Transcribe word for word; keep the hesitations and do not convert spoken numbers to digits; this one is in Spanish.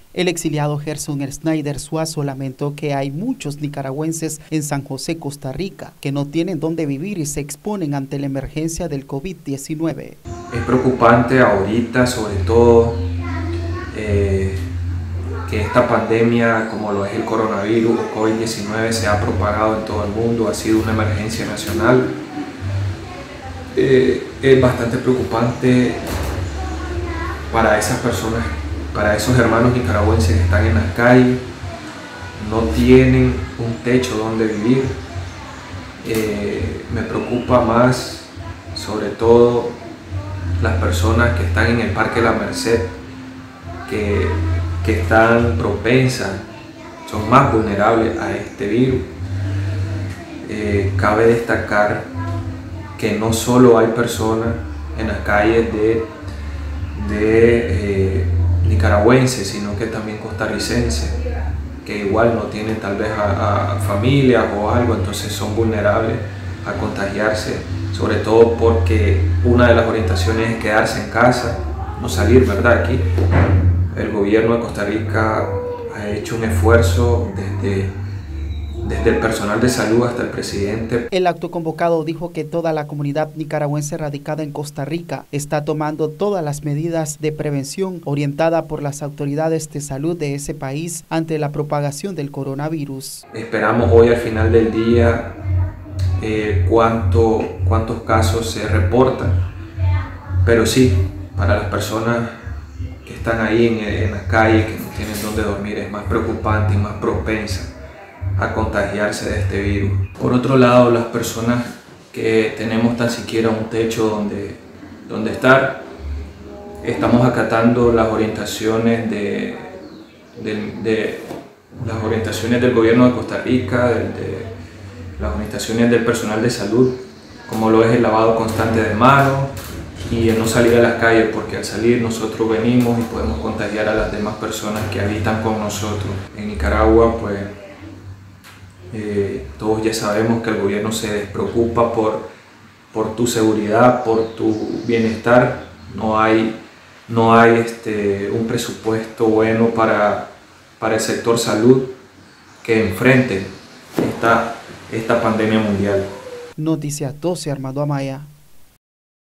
El exiliado Gerson Snyder Suazo lamentó que hay muchos nicaragüenses en San José, Costa Rica, que no tienen dónde vivir y se exponen ante la emergencia del COVID diecinueve. Es preocupante ahorita, sobre todo, eh, que esta pandemia, como lo es el coronavirus o COVID diecinueve, se ha propagado en todo el mundo, ha sido una emergencia nacional. Eh, es bastante preocupante para esas personas, para esos hermanos nicaragüenses que están en las calles, no tienen un techo donde vivir. Eh, me preocupa más, sobre todo, las personas que están en el Parque La Merced, que, que están propensas, son más vulnerables a este virus. Eh, cabe destacar que no solo hay personas en las calles de, de eh, nicaragüenses, sino que también costarricenses, que igual no tienen tal vez a, a familias o algo, entonces son vulnerables a contagiarse, sobre todo porque una de las orientaciones es quedarse en casa, no salir, ¿verdad? Aquí el gobierno de Costa Rica ha hecho un esfuerzo desde, desde el personal de salud hasta el presidente. El acto convocado dijo que toda la comunidad nicaragüense radicada en Costa Rica está tomando todas las medidas de prevención orientada por las autoridades de salud de ese país ante la propagación del coronavirus. Esperamos hoy al final del día eh, cuánto, cuántos casos se reportan, pero sí, para las personas que están ahí en, en la calle, que no tienen dónde dormir, es más preocupante y más propensa a contagiarse de este virus. Por otro lado, las personas que tenemos tan siquiera un techo donde, donde estar, estamos acatando las orientaciones de, de, de las orientaciones del gobierno de Costa Rica, de, de las orientaciones del personal de salud, como lo es el lavado constante de manos y el no salir a las calles, porque al salir nosotros venimos y podemos contagiar a las demás personas que habitan con nosotros. En Nicaragua, pues, Eh, todos ya sabemos que el gobierno se despreocupa por, por tu seguridad, por tu bienestar. No hay, no hay este, un presupuesto bueno para, para el sector salud que enfrente esta, esta pandemia mundial. Noticias doce, Armando Amaya.